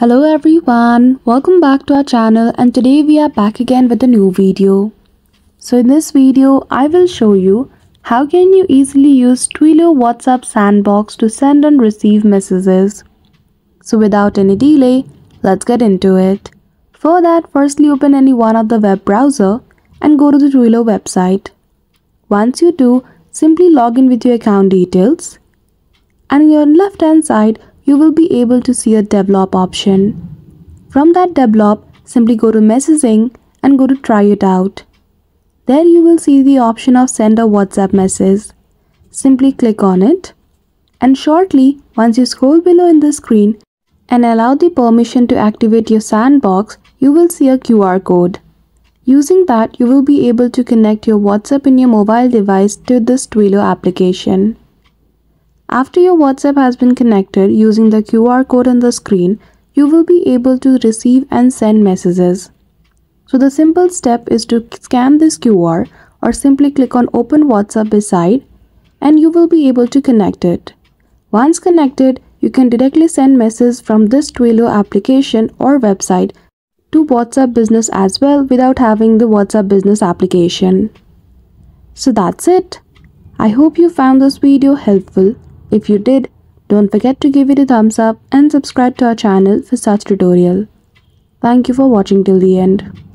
Hello everyone, welcome back to our channel, and today we are back again with a new video. So in this video, I will show you how can you easily use Twilio WhatsApp Sandbox to send and receive messages. So without any delay, let's get into it. For that, firstly open any one of the web browser and go to the Twilio website. Once you do, simply log in with your account details. And on your left hand side, you will be able to see a develop option. From that develop, simply go to messaging and go to try it out. There you will see the option of send a WhatsApp message. Simply click on it. And shortly, once you scroll below in the screen and allow the permission to activate your sandbox, you will see a QR code. Using that, you will be able to connect your WhatsApp in your mobile device to this Twilio application. After your WhatsApp has been connected using the QR code on the screen, you will be able to receive and send messages. So the simple step is to scan this QR or simply click on Open WhatsApp beside and you will be able to connect it. Once connected, you can directly send messages from this Twilio application or website to WhatsApp Business as well without having the WhatsApp Business application. So that's it. I hope you found this video helpful. If you did, don't forget to give it a thumbs up and subscribe to our channel for such tutorial. Thank you for watching till the end.